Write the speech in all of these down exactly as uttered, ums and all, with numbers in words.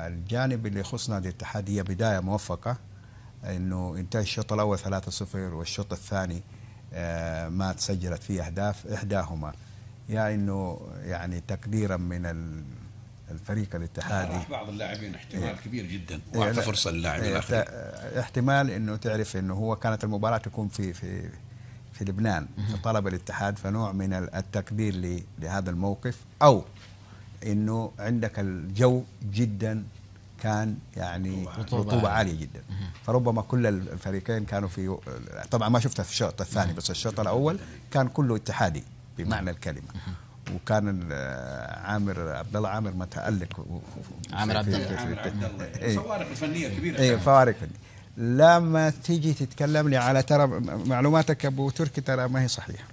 الجانب اللي يخص نادي الاتحاد هي بداية موفقة، انه انتهى الشوط الاول ثلاثة صفر والشوط الثاني ما تسجلت فيه اهداف، احداهما يعني انه يعني تقديرا من الفريق الاتحادي بعض اللاعبين احتمال إيه كبير جدا واعطى فرصه للاعب إيه الاخرين، احتمال انه تعرف انه هو كانت المباراه تكون في في في لبنان، فطلب الاتحاد فنوع من التقدير لهذا الموقف، او انه عندك الجو جدا كان يعني رطوبه عاليه جدا، فربما كل الفريقين كانوا في، طبعا ما شفت الشوط الثاني بس الشوط الاول كان كله اتحادي بمعنى الكلمه، وكان عامر عبد الله عامر متألق، عامر عبد الله فوارق فنيه كبيره، اي فوارق فنيه. لما تيجي تتكلم لي على ترى معلوماتك يا ابو تركي ترى ما هي صحيحه.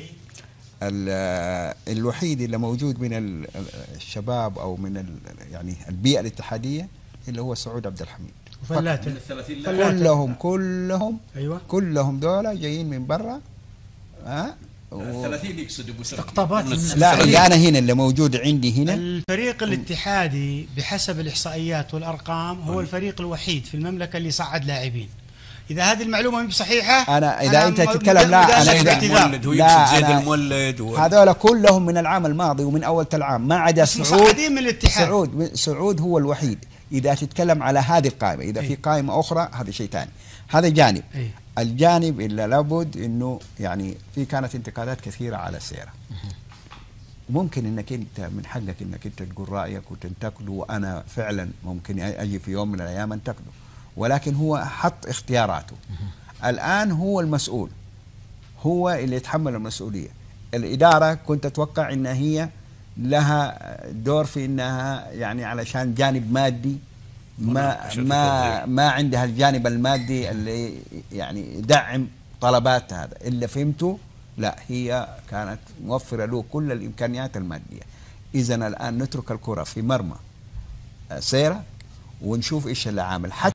الوحيد اللي موجود من الشباب او من يعني البيئه الاتحاديه اللي هو سعود عبد الحميد، وفلاتة كلهم كلهم ايوه كلهم دول جايين من برا. ها ثلاثين يقصد ابو استقطابات. لا اللي انا هنا اللي موجود عندي هنا الفريق الاتحادي بحسب الاحصائيات والارقام هو الفريق الوحيد في المملكه اللي صعد لاعبين. اذا هذه المعلومه مش صحيحه انا اذا أنا انت تتكلم لا انا اذا المولد هو يقصد زيد المولد و... هذول كلهم من العام الماضي ومن اول العام ما عدا سعود من الاتحاد. سعود سعود هو الوحيد. اذا تتكلم على هذه القائمه، اذا أي. في قائمه اخرى هذا شيء ثاني، هذا جانب. أي. الجانب اللي لابد انه يعني في كانت انتقادات كثيره على السيره، ممكن انك انت من حقك انك انت تقول رايك وتنتقده، وانا فعلا ممكن اجي في يوم من الايام انتقده، ولكن هو حط اختياراته. الان هو المسؤول، هو اللي يتحمل المسؤوليه. الاداره كنت اتوقع ان هي لها دور في انها يعني علشان جانب مادي ما ما ما عندها الجانب المادي اللي يعني يدعم طلبات هذا، اللي فهمته لا هي كانت موفره له كل الامكانيات الماديه. اذا الان نترك الكره في مرمى سيرة ونشوف ايش اللي عامل. حتى